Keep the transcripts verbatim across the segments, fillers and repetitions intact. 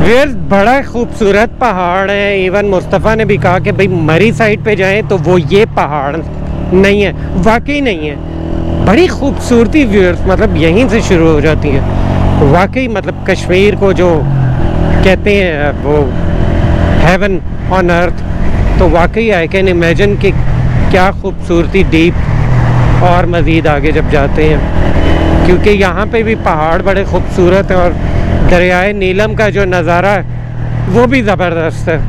Viewers बड़ा खूबसूरत पहाड़ है। इवन मुस्तफ़ा ने भी कहा कि भाई मरी साइड पे जाएं तो वो ये पहाड़ नहीं है, वाकई नहीं है। बड़ी खूबसूरती व्यूअर्स, मतलब यहीं से शुरू हो जाती है वाकई। मतलब कश्मीर को जो कहते हैं वो हेवन ऑन अर्थ, तो वाकई आई कैन इमेजिन कि क्या खूबसूरती डीप और मज़ीद आगे जब जाते हैं, क्योंकि यहाँ पे भी पहाड़ बड़े खूबसूरत हैं और दरियाए नीलम का जो नज़ारा है वो भी ज़बरदस्त है।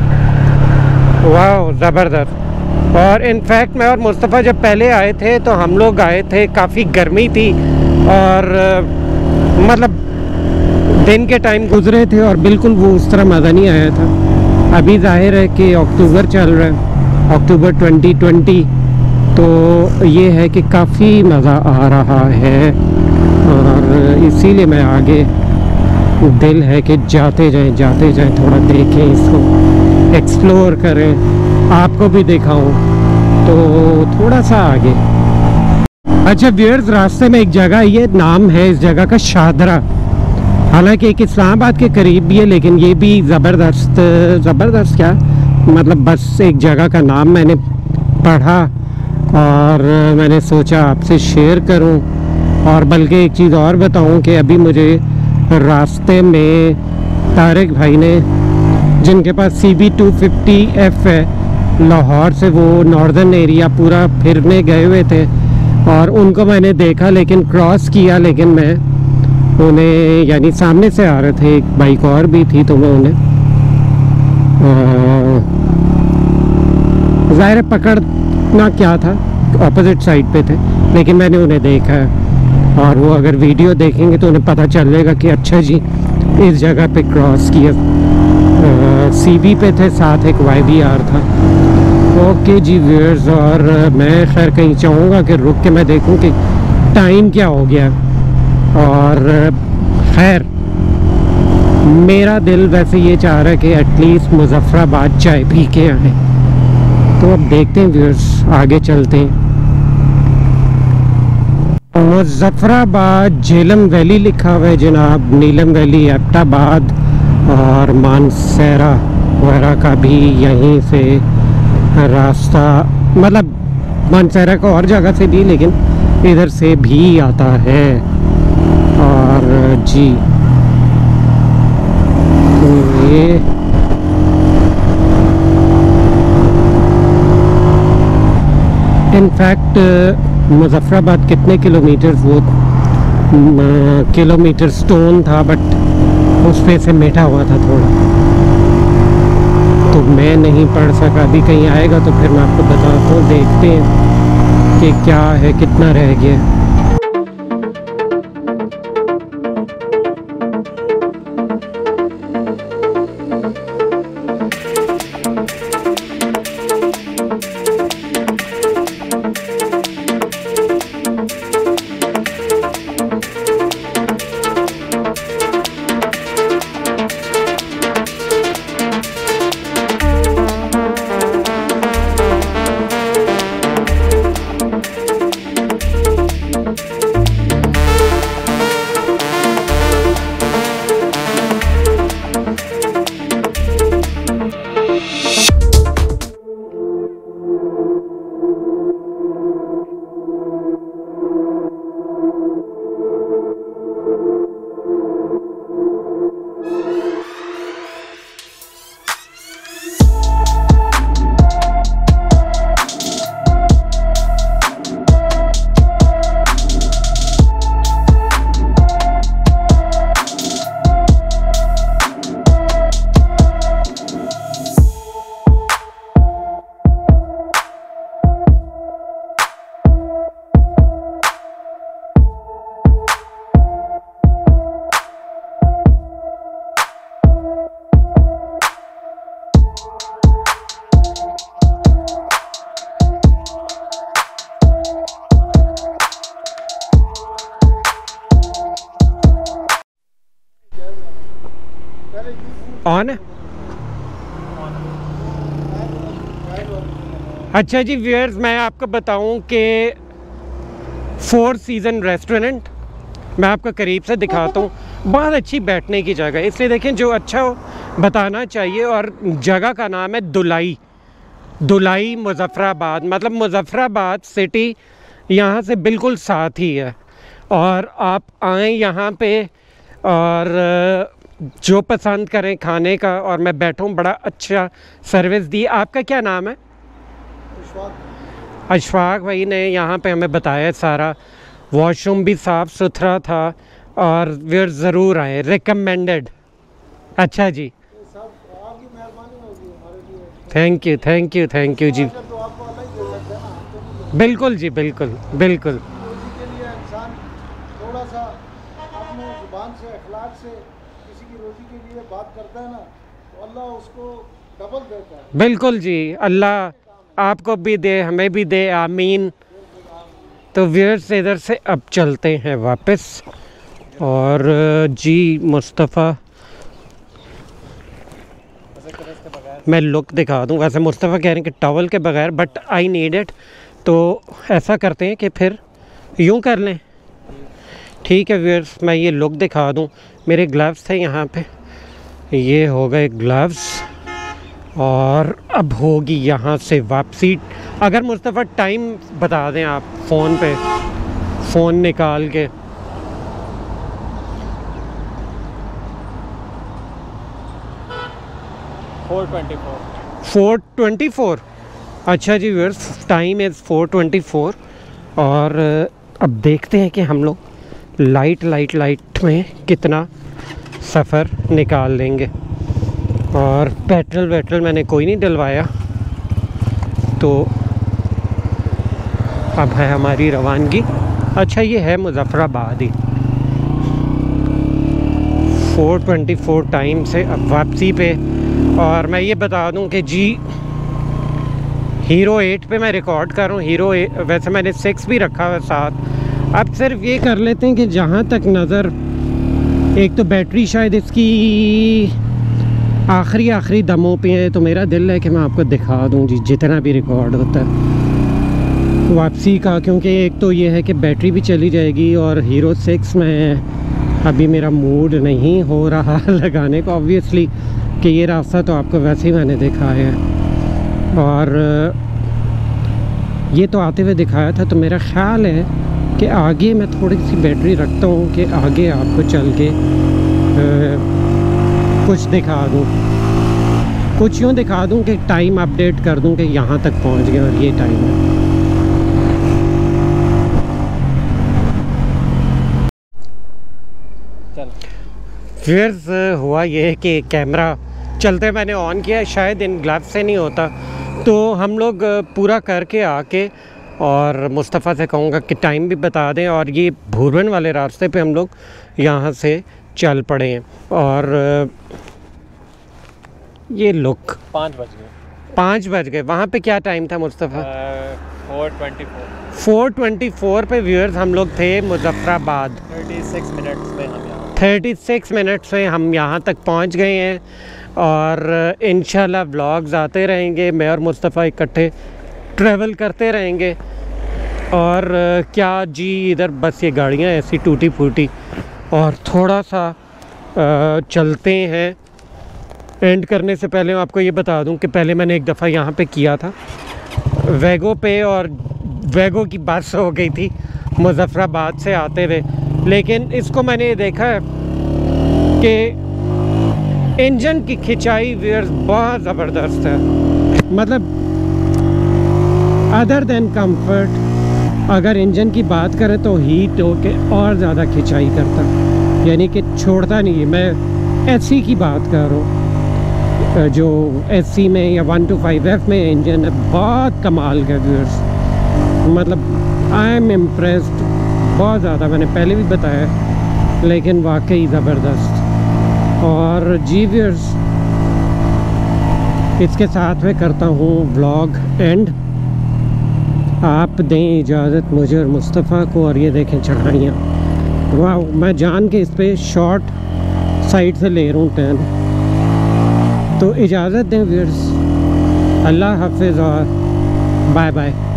वाह ज़बरदस्त। और इनफैक्ट मैं और मुस्तफ़ा जब पहले आए थे तो हम लोग आए थे, काफ़ी गर्मी थी और मतलब दिन के टाइम गुजरे थे और बिल्कुल वो उस तरह मज़ा नहीं आया था। अभी जाहिर है कि अक्टूबर चल रहा है, अक्टूबर ट्वेंटी ट्वेंटी, तो ये है कि काफ़ी मज़ा आ रहा है और इसीलिए मैं आगे दिल है कि जाते जाएं जाते जाएं थोड़ा देखें, इसको एक्सप्लोर करें, आपको भी दिखाऊं, तो थोड़ा सा आगे। अच्छा व्यूअर्स, रास्ते में एक जगह, ये नाम है इस जगह का शाहदरा। हालांकि एक इस्लामाबाद के करीब भी है, लेकिन ये भी ज़बरदस्त ज़बरदस्त क्या मतलब, बस एक जगह का नाम मैंने पढ़ा और मैंने सोचा आपसे शेयर करूं। और बल्कि एक चीज़ और बताऊं कि अभी मुझे रास्ते में तारिक भाई ने, जिनके पास C B two fifty F है, लाहौर से वो नॉर्दर्न एरिया पूरा फिरने गए हुए थे और उनको मैंने देखा, लेकिन क्रॉस किया, लेकिन मैं उन्हें यानी सामने से आ रहे थे, एक बाइक और भी थी, तो मैं उन्हें ज़ाहिर पकड़ना क्या था, ऑपोजिट साइड पे थे, लेकिन मैंने उन्हें देखा है और वो अगर वीडियो देखेंगे तो उन्हें पता चलेगा कि अच्छा जी इस जगह पे क्रॉस किया। सी बी पे थे, साथ एक वाई बी आर था। ओके जी व्यूअर्स, और मैं खैर कहीं चाहूँगा कि रुक के मैं देखूँ कि टाइम क्या हो गया। और खैर मेरा दिल वैसे ये चाह रहा है कि एटलीस्ट मुजफ्फराबाद चाय पी के आए, तो अब देखते हैं व्यूअर्स, आगे चलते हैं। मुजफ्फराबाद झेलम वैली लिखा हुआ है जनाब, नीलम वैली, एबटाबाद और मानसरा वगैरह का भी यहीं से रास्ता, मतलब मानसरा का और जगह से भी, लेकिन इधर से भी आता है। और जी ये इनफैक्ट मुजफ्फराबाद कितने किलोमीटर, वो किलोमीटर स्टोन था, बट उस पे से मेटा हुआ था थोड़ा, तो मैं नहीं पढ़ सका। अभी कहीं आएगा तो फिर मैं आपको बताता हूँ, देखते हैं कि क्या है, कितना रह गया। ऑन है। अच्छा जी व्यूअर्स, मैं आपको बताऊं कि फोर सीज़न रेस्टोरेंट मैं आपको करीब से दिखाता हूँ। बहुत अच्छी बैठने की जगह है। इसलिए देखें जो अच्छा हो बताना चाहिए। और जगह का नाम है दुलाई, दुलाई मुज़फ़्फ़राबाद, मतलब मुज़फ़्फ़राबाद सिटी यहाँ से बिल्कुल साथ ही है। और आप आएँ यहाँ पे और जो पसंद करें खाने का, और मैं बैठूँ, बड़ा अच्छा सर्विस दी। आपका क्या नाम है? अशफाक। अशफाक भाई ने यहाँ पे हमें बताया सारा। वॉशरूम भी साफ़ सुथरा था और वे ज़रूर आए, रिकमेंडेड। अच्छा जी, thank you thank you thank you जी। बिल्कुल जी, बिल्कुल बिल्कुल। थोड़ा सा अपने जुबान से, अखलाक से किसी की रोटी के लिए बात करता है ना, तो अल्लाह उसको डबल देता है। बिल्कुल जी, अल्लाह आपको भी दे, हमें भी दे, आमीन। तो व्यूअर्स इधर से अब चलते हैं वापस। और जी मुस्तफ़ा, मैं लुक दिखा दूं। वैसे मुस्तफ़ा कह रहे हैं कि टॉवल के बगैर, बट आई नीड इट। तो ऐसा करते हैं कि फिर यूँ कर लें। ठीक है व्यूअर्स, मैं ये लुक दिखा दूं। मेरे ग्लव्स थे यहाँ पे, ये हो गए ग्लव्स। और अब होगी यहाँ से वापसी। अगर मुस्तफ़ा टाइम बता दें आप फ़ोन पे, फ़ोन निकाल के। Four twenty four four twenty four. अच्छा जी viewers, time is four twenty four. और अब देखते हैं कि हम लोग लाइट लाइट लाइट में कितना सफ़र निकाल लेंगे। और पेट्रोल वेट्रोल मैंने कोई नहीं डलवाया, तो अब है हमारी रवानगी। अच्छा ये है मुज़फ़्फ़राबाद ही। फोर ट्वेंटी फोर टाइम से अब वापसी पे। और मैं ये बता दूं कि जी हीरो एट पे मैं रिकॉर्ड कर रहा हूँ। हीरो वैसे मैंने सिक्स भी रखा हुआ साथ। अब सिर्फ ये कर लेते हैं कि जहाँ तक नज़र, एक तो बैटरी शायद इसकी आखिरी आखिरी दमों पे है, तो मेरा दिल है कि मैं आपको दिखा दूं जी जितना भी रिकॉर्ड होता है वापसी का। क्योंकि एक तो ये है कि बैटरी भी चली जाएगी, और हीरो सिक्स में अभी मेरा मूड नहीं हो रहा लगाने को, ऑब्वियसली कि ये रास्ता तो आपको वैसे ही मैंने दिखाया है। और ये तो आते हुए दिखाया था, तो मेरा ख़्याल है कि आगे मैं थोड़ी सी बैटरी रखता हूँ कि आगे आपको चल के आ, कुछ दिखा दूँ, कुछ यूँ दिखा दूँ कि टाइम अपडेट कर दूँ कि यहाँ तक पहुँच गए और ये टाइम है। फिर हुआ ये कि कैमरा चलते मैंने ऑन किया, शायद इन ग्लव्स से नहीं होता। तो हम लोग पूरा करके आके, और मुस्तफ़ा से कहूँगा कि टाइम भी बता दें। और ये भूरवन वाले रास्ते पे हम लोग यहाँ से चल पड़े हैं। और ये लुक पाँच बज गए पाँच बज गए वहाँ पे क्या टाइम था Mustafa? Four twenty four four twenty four पे व्यूअर्स हम लोग थे मुज़फ़्फ़राबाद। थर्टी सिक्स मिनट्स में हम यहाँ थर्टी सिक्स मिनट्स में हम यहाँ तक पहुँच गए हैं। और इंशाल्लाह व्लॉग्स आते रहेंगे, मैं और मुस्तफ़ा इकट्ठे ट्रैवल करते रहेंगे। और क्या जी, इधर बस ये गाड़ियाँ ऐसी टूटी फूटी। और थोड़ा सा आ, चलते हैं। एंड करने से पहले मैं आपको ये बता दूं कि पहले मैंने एक दफ़ा यहाँ पे किया था वैगो पे, और वैगो की बस हो गई थी मुज़फ़्फ़राबाद से आते हुए। लेकिन इसको मैंने देखा है कि इंजन की खिंचाई व्यूअर्स बहुत ज़बरदस्त है। मतलब अदर देन कंफर्ट, अगर इंजन की बात करें तो हीट हो के और ज़्यादा खिंचाई करता, यानी कि छोड़ता नहीं है। मैं एससी की बात कर रहा हूँ, जो एससी में या वन टू फाइव एफ में इंजन है, बहुत कमाल का व्यूअर्स। मतलब आई एम इम्प्रेस्ड बहुत ज़्यादा, मैंने पहले भी बताया, लेकिन वाकई ज़बरदस्त। और जी व्यूअर्स, इसके साथ में करता हूँ व्लॉग एंड। आप दें इजाज़त मुझे और मुस्तफ़ा को। और ये देखें चढ़ाइयाँ, वाह, मैं जान के इस पर शॉर्ट साइड से ले रहा हूँ टर्न। तो इजाज़त दें व्यूअर्स, अल्लाह हाफिज़ और बाय बाय।